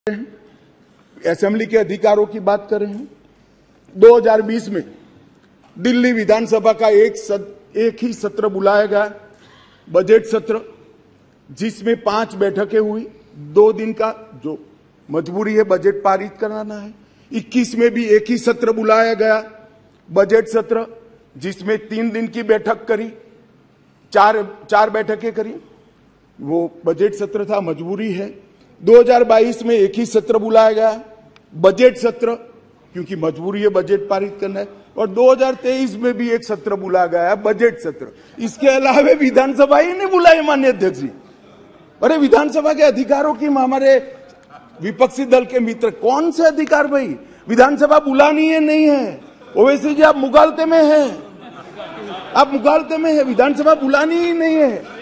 Assembly के अधिकारों की बात कर रहे हैं। 2020 में दिल्ली विधानसभा का एक ही सत्र बुलाया गया, बजट सत्र, जिसमें 5 बैठकें हुई। 2 दिन का जो मजबूरी है बजट पारित कराना है। 21 में भी एक ही सत्र बुलाया गया, बजट सत्र, जिसमें 3 दिन की बैठक करी, चार बैठकें करी। वो बजट सत्र था, मजबूरी है। 2022 में एक ही सत्र बुलाया गया, बजट सत्र, क्योंकि मजबूरी है बजट पारित करना है। और 2023 में भी एक सत्र बुलाया गया, बजट सत्र। इसके अलावा विधानसभा ही नहीं बुलाई माननीय अध्यक्ष जी। अरे विधानसभा के अधिकारों की हमारे विपक्षी दल के मित्र, कौन से अधिकार भाई? विधानसभा बुलानी है नहीं है? ओवैसी जी आप मुगालते में हैं, आप मुगालते में है, विधानसभा बुलानी ही नहीं है।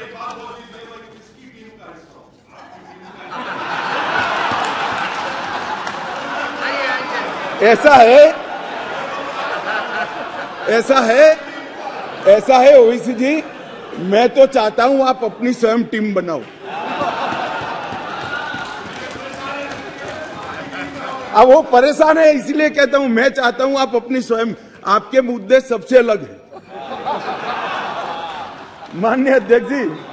ऐसा है ओवैसी जी, मैं तो चाहता हूं आप अपनी स्वयं टीम बनाओ। अब वो परेशान है, इसलिए कहता हूं, मैं चाहता हूं आप अपनी स्वयं, आपके मुद्दे सबसे अलग है माननीय अध्यक्ष जी।